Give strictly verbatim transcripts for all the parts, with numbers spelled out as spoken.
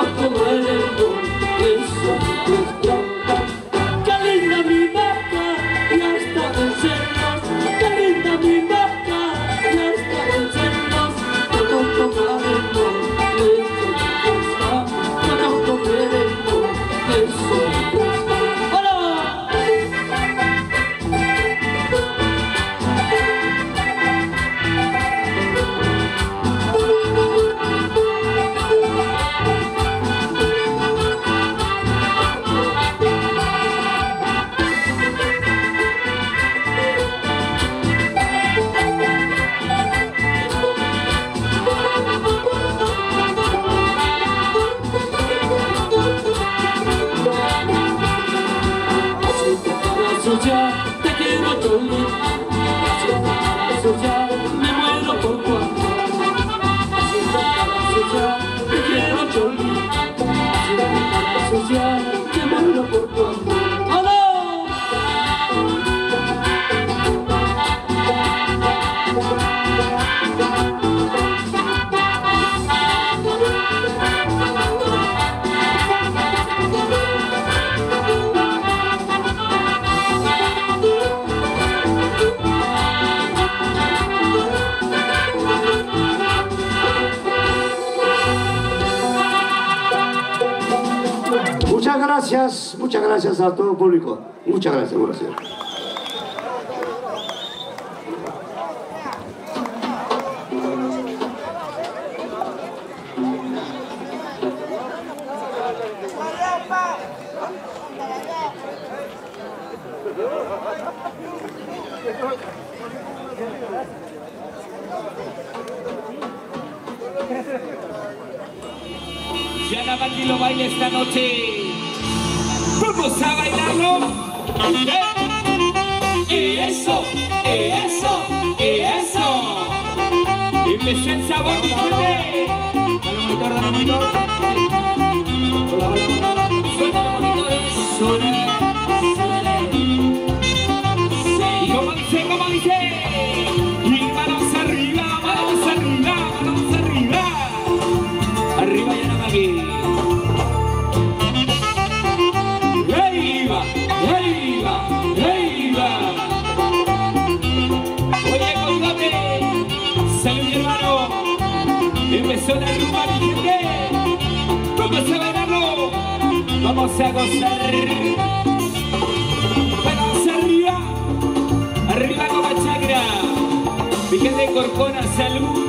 Muchas gracias, muchas gracias a todo el público. Muchas gracias, gracias. Ya la Bandi lo baila esta noche. Vamos a bailarlo. ¡Eh! Eso, eh, eso, eh, eso. Empezó el sabor, mi gente. Dale monitor, dale monitor. Suena los monitores. Suena, suena. Y como dice, como dice. Y manos arriba, manos arriba, manos arriba. Arriba ya no aquí. ¡Ahí va! ¡Ahí va! ¡Ahí va! Oye, colgate. Salud, mi hermano. Empezó la rumba, mi gente. Vamos a bailarlo. Vamos a gozar. Manos arriba. Arriba con la chacra. Mi gente Corcona, salud.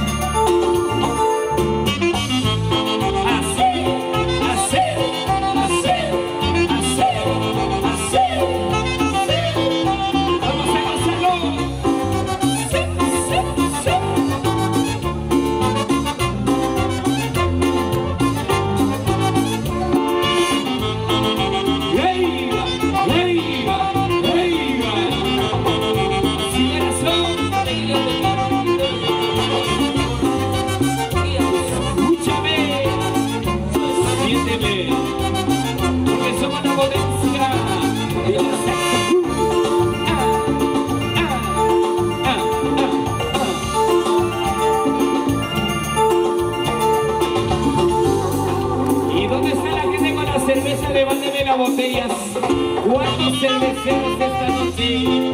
Cerveza, levánteme las botellas. ¿Cuántos cerveceros esta noche?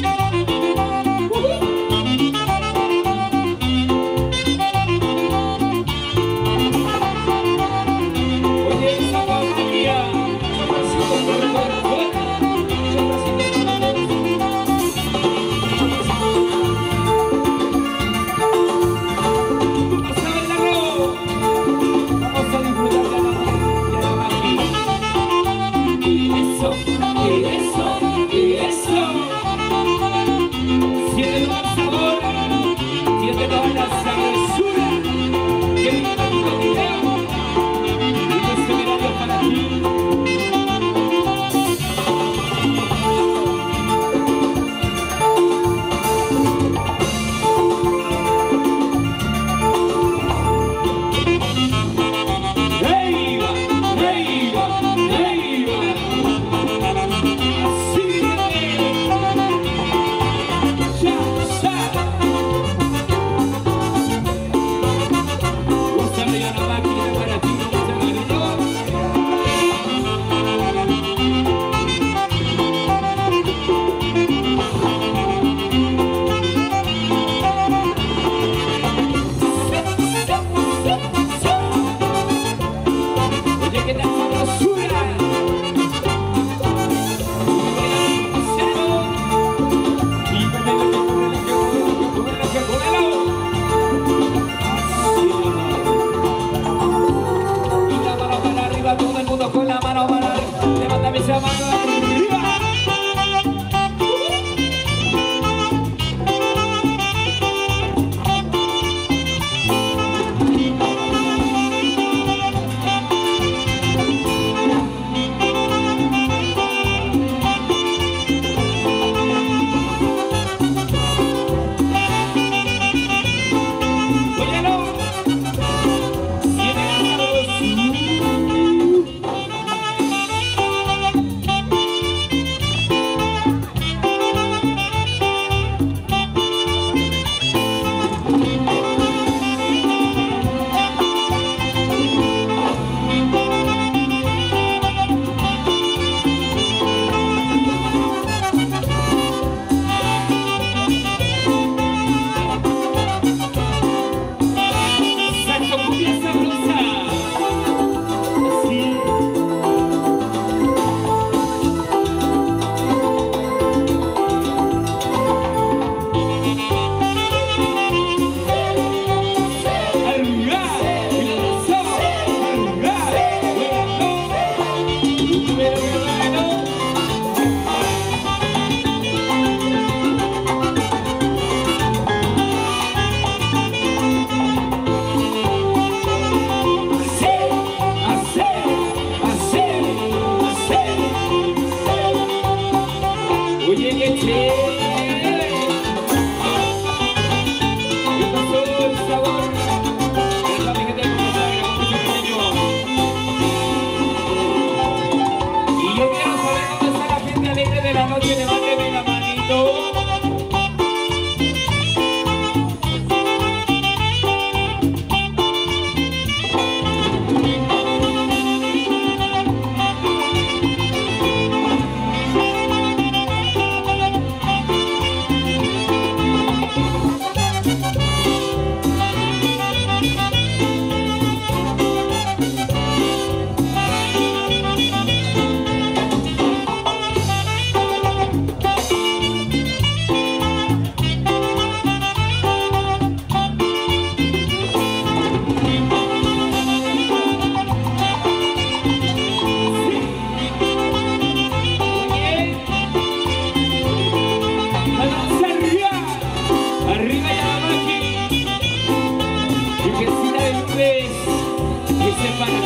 Oye, esa familia. Vamos a bailarlo. Vamos a disfrutar de la eso, y eso, y eso.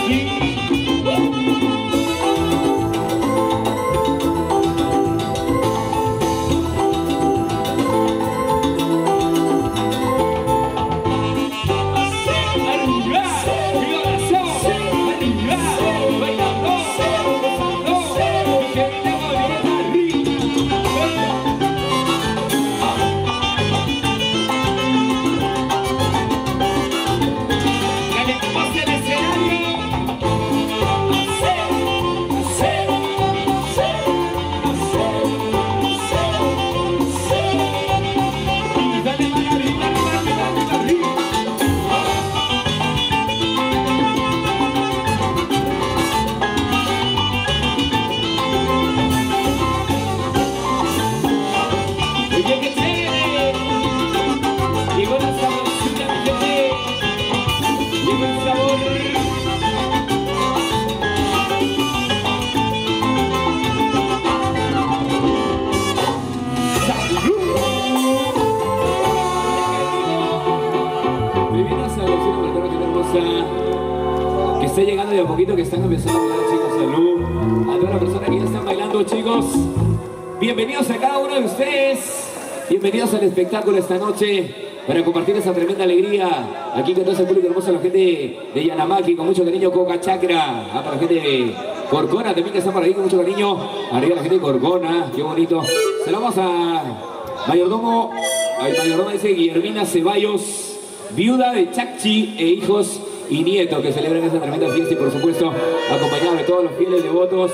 Que está llegando de a poquito, que están empezando a bailar, chicos. Salud a todas las personas que ya están bailando, chicos. Bienvenidos a cada uno de ustedes. Bienvenidos al espectáculo esta noche para compartir esa tremenda alegría aquí con todo ese público hermoso, la gente de Yanamaki, con mucho cariño, Coca Chakra, ah, para la gente de Corcona también que está por ahí con mucho cariño. Arriba la gente de Corcona, qué bonito. Se lo vamos a Mayordomo, al Mayordomo dice Guillermina Ceballos, viuda de Chacchi e hijos y nietos que celebran esta tremenda fiesta, y por supuesto acompañados de todos los fieles devotos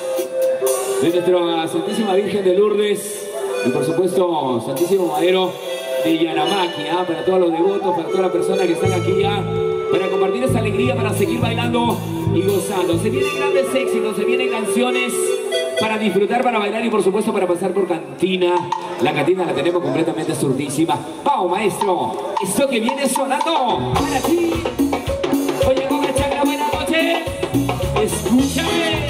de nuestra Santísima Virgen de Lourdes y por supuesto Santísimo Madero de Yanamaki, ¿eh? Para todos los devotos, para todas las personas que están aquí ya, para compartir esa alegría, para seguir bailando y gozando. Se vienen grandes éxitos, se vienen canciones para disfrutar, para bailar y por supuesto para pasar por cantina. La cantina la tenemos completamente surtísima. ¡Vamos, maestro! Esto que viene sonando para ti. Oye, Coca Chakra, buenas noches. Escúchame.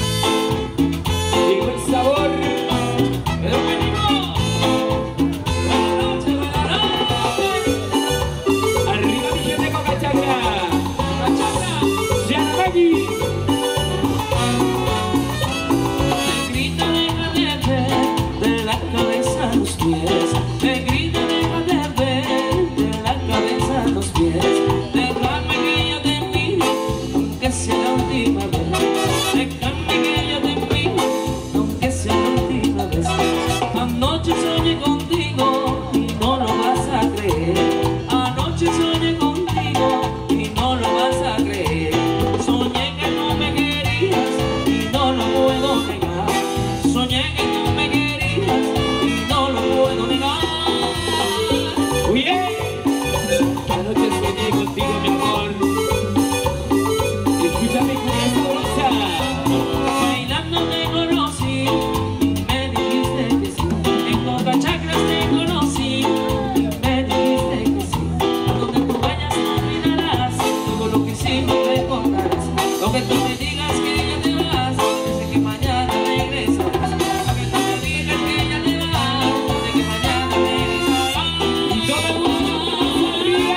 Llegó el sabor. Pero venimos. Buenas noches, buenas noches. Arriba mi gente, Coca Chakra. Coca Chakra. Yanamaki. Me grita de cadete de la cabeza a los pies. Me grita de cadete de la cabeza a los pies. Déjame que yo te mire, aunque sea la última vez. Déjame que yo te mire, aunque sea la última vez. Anoche soñé contigo y no lo vas a creer. Anoche soñé contigo y no lo vas a creer. Soñé que no me querías y no lo puedo negar. Soñé que no me querías y no lo puedo negar. Oye, anoche soñé contigo, mi amor. Escúchame con esa brosa. Bailando te conocí y me dijiste que sí. En Coca Chakras te conocí y me dijiste que sí. A donde tú vayas no olvidarás todo lo que hicimos, recordarás. Lo que tú me digas que ya te vas, desde que mañana regresarás. Lo que tú me digas que ya te vas, desde que mañana regresarás. Y todo el mundo arriba.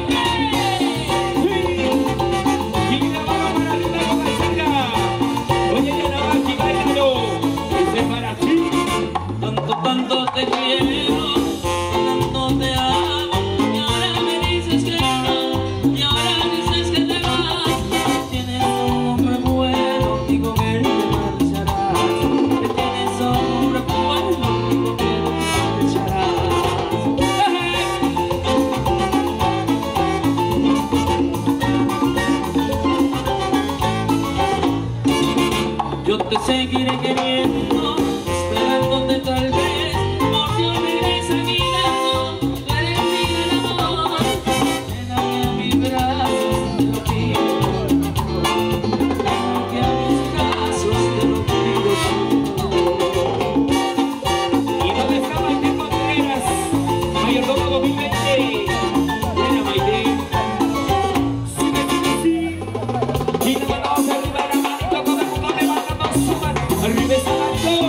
Sí. Y la mano para arriba, Coca Chakra. Oye, Yanamaki, bailando. Ese es para ti. Tanto, tanto te quiero, tanto te amo, y ahora me dices que no, y ahora dices que te vas. Tienes un hombre bueno y con él te marcharás. Que tienes un hombre bueno y con él te marcharás. Yo te seguiré queriendo, esperándote tal vez, por si olvides a mi lado, tú eres mi gran amor. Quédame a mis brazos, te lo pido por favor. Quédame a mis brazos, te lo pido por favor. ¿Y dónde está Maite Contreras? Mayordomo dos mil veinte. Buena, Maite. Sigue, sigue, sigue. Y la mano arriba, la manito, todo el mundo levantando su mano. Arriba esa mano.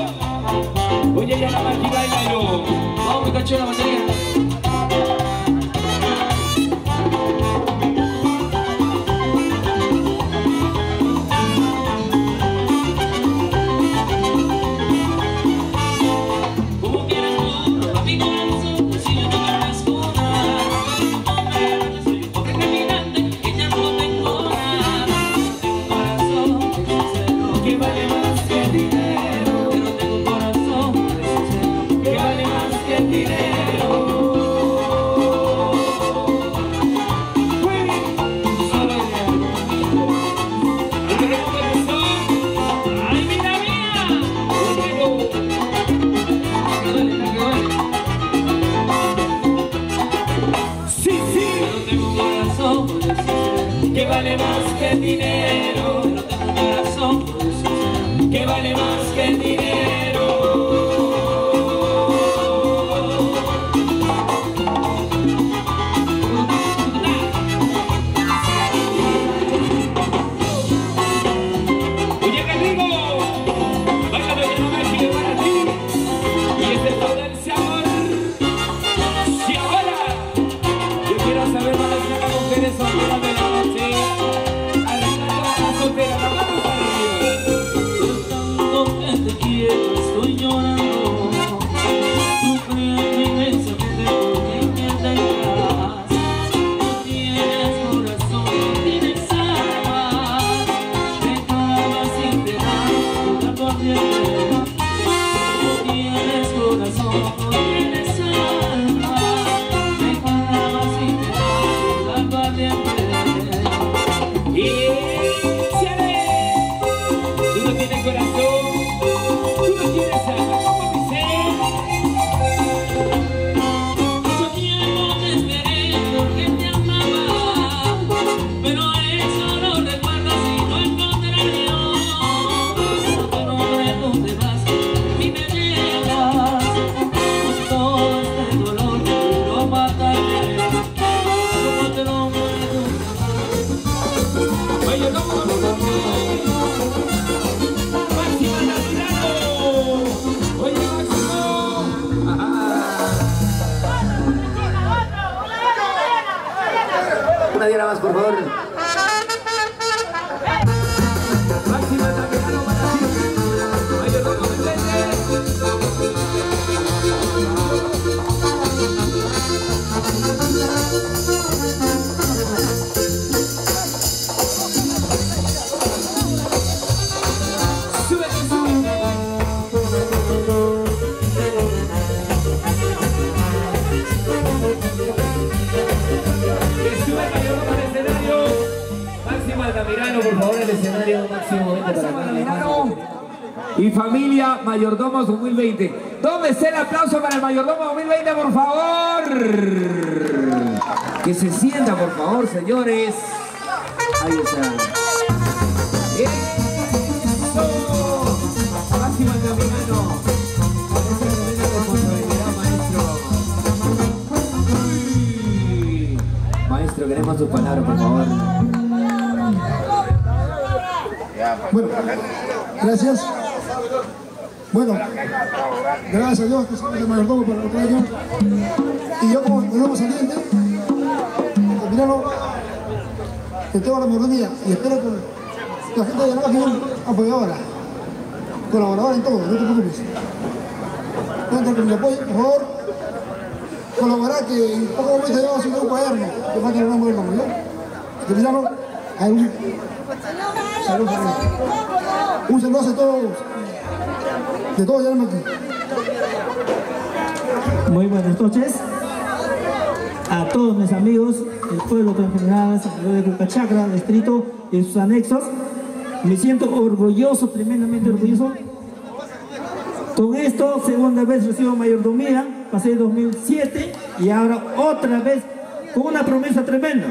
favor. Máximo Altamirano para ti. Mayordomo del Vente. Altamirano, por favor, el escenario máximo vente para acá. Y familia Mayordomos dos mil veinte. ¿Dónde está el aplauso para el Mayordomo dos mil veinte, por favor? Que se sienta, por favor, señores. Ahí está. ¡Eso! Máximo Altamirano. Esa tremenda responsabilidad, maestro. Uy. Maestro, queremos sus palabras, por favor. Bueno, gracias. Bueno, gracias a Dios que soy el mayordomo para el otro año. Y yo como nuevo saliente, Altamirano, que tengo la mayordomía y espero que la gente de Yanamaqui apoyadora, colaboradora en todo, no te preocupes. Cuenta con mi apoyo, por favor, colaborar que en poco momento ya vamos a ir a un cuaderno, que falta el nombre del nombre, ¿no? Altamirano, hay un saludo para él. Un saludo a todos, de todos Yanamaqui. Muy buenas noches a todos mis amigos del pueblo en general, de Cucachacra, distrito y sus anexos. Me siento orgulloso, tremendamente orgulloso. Con esto, segunda vez recibo mayordomía, pasé en dos mil siete y ahora otra vez con una promesa tremenda.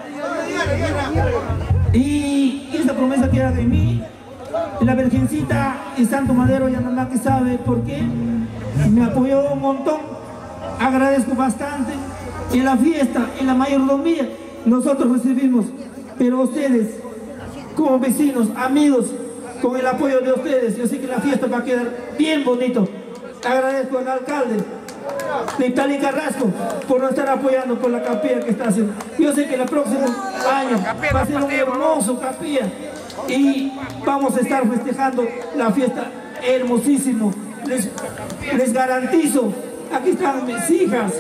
Y esa promesa que era de mí, la Virgencita y Santo Madero Yanamaqui sabe por qué. Me apoyó un montón, agradezco bastante. En la fiesta, en la mayordomía, nosotros recibimos, pero ustedes, como vecinos, amigos, con el apoyo de ustedes, yo sé que la fiesta va a quedar bien bonito. Agradezco al alcalde de Italí Carrasco por no estar apoyando por la capilla que está haciendo. Yo sé que el próximo año va a ser un hermoso capilla y vamos a estar festejando la fiesta hermosísimo. Les, les garantizo, aquí están mis hijas,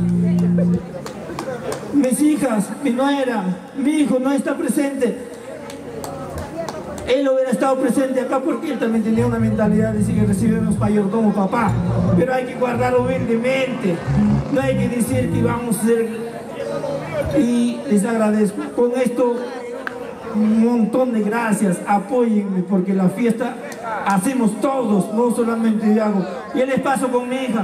mis hijas, mi nuera, mi hijo no está presente. Él hubiera estado presente acá porque él también tenía una mentalidad de decir que recibimos mayordomo papá, pero hay que guardarlo humildemente, no hay que decir que vamos a ser. Y les agradezco con esto un montón de gracias, apóyenme porque la fiesta hacemos todos, no solamente yo hago. Y les paso con mi hija.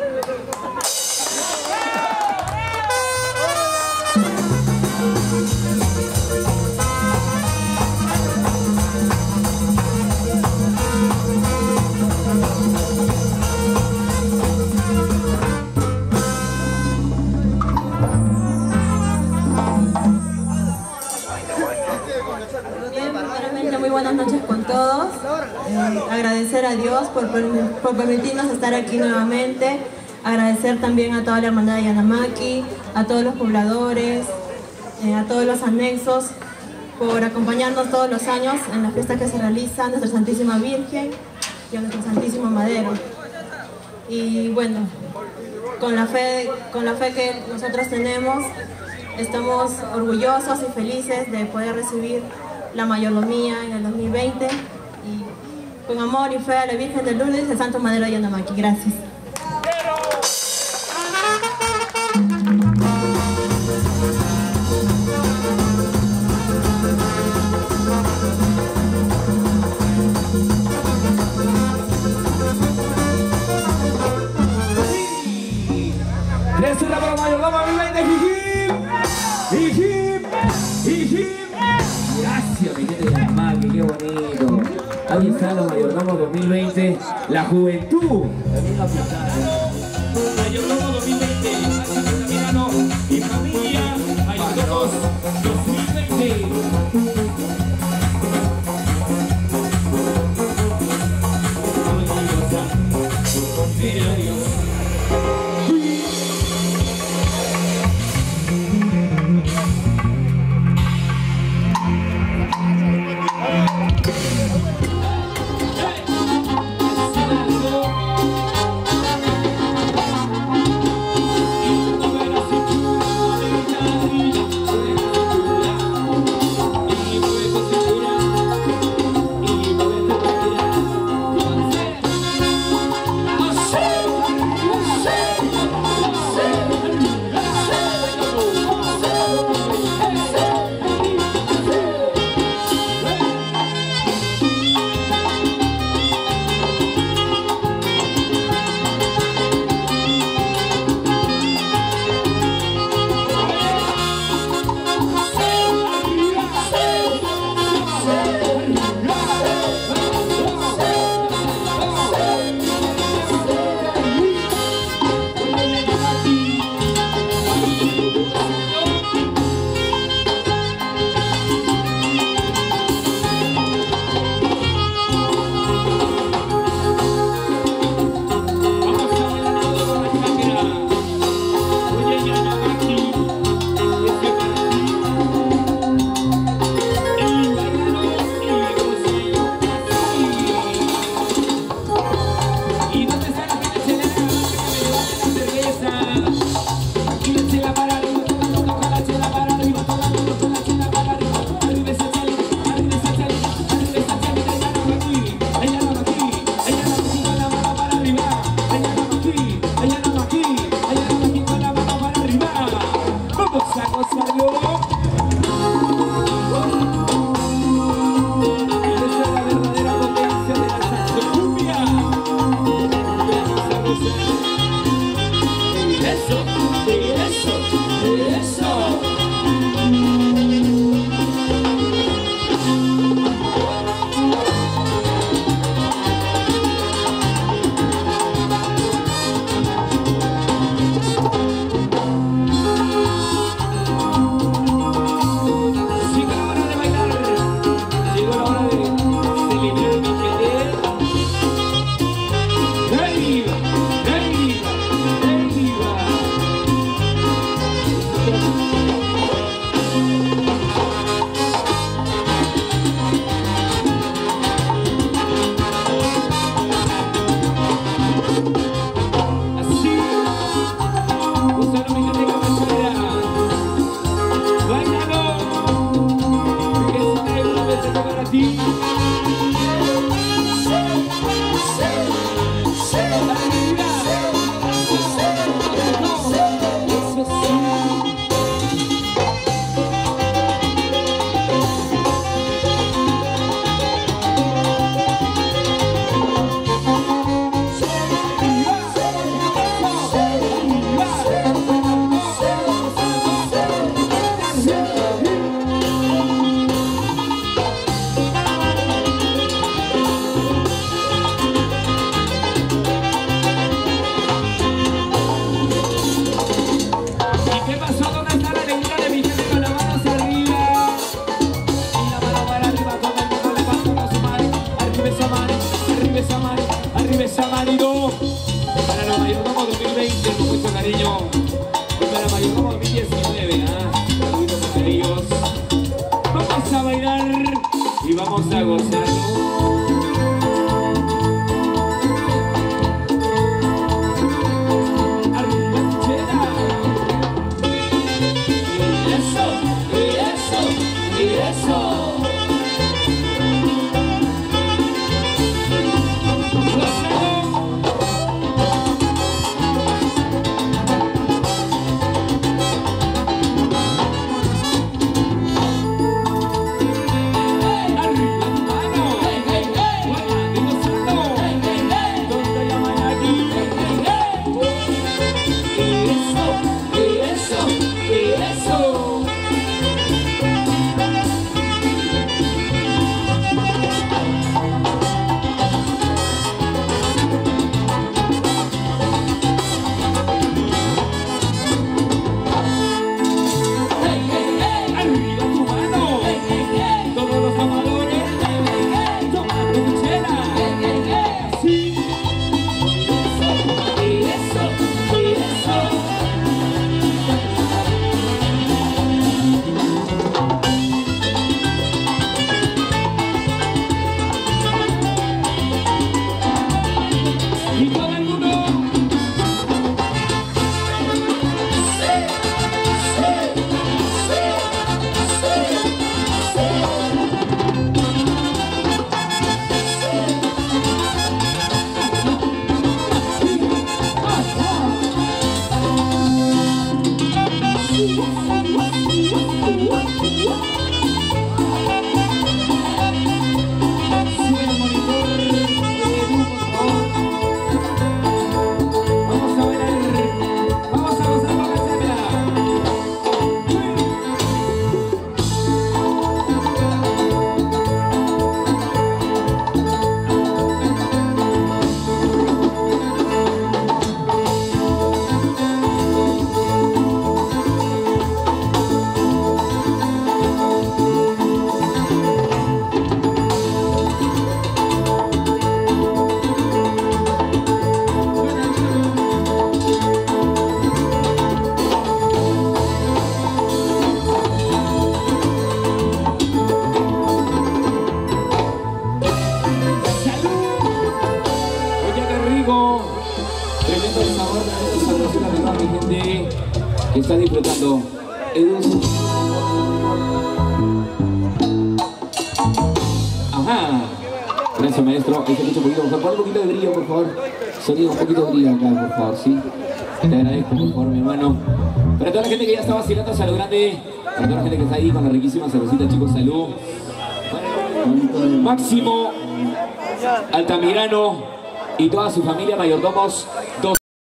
Muy buenas noches con todos. Eh, agradecer a Dios por, por permitirnos estar aquí nuevamente. Agradecer también a toda la hermandad de Yanamaqui, a todos los pobladores, eh, a todos los anexos, por acompañarnos todos los años en la fiesta que se realiza a nuestra Santísima Virgen y a nuestro Santísimo Madero. Y bueno, con la fe, con la fe que nosotros tenemos, estamos orgullosos y felices de poder recibir la mayordomía en el dos mil veinte y con amor y fe a la Virgen de Lourdes y al Santo Madero de Yanamaqui. Gracias. ¡Tres una para mayordomo dos mil veinte! ¡Hijim! ¡Hijim! Gracias, mi gente de Yanamaqui, qué bonito. Ahí está los mayordomos dos mil veinte, la juventud. También aplausos. Mayordomo dos mil veinte, Máximo Altamirano y familia, mayordomos dos mil veinte. cálido para los mayordomos dos mil veinte, con mucho cariño. Y para mayordomos dos mil diecinueve, ¿ah? Saluditos con ellos. Vamos a bailar y vamos a gozarlo. Tremendo el sabor, tremendo sabroso de toda mi gente que está disfrutando el dulce. Ajá. Gracias, maestro. Este mucho poquito, por favor. Pon un poquito de brillo, por favor. Sonido, un poquito de brillo acá, por favor, ¿sí? Te agradezco, por favor, mi hermano. Para toda la gente que ya está vacilando, salud grande. Para toda la gente que está ahí con la riquísima cervecita, chicos, salud. Máximo Altamirano y toda su familia, mayordomos dos.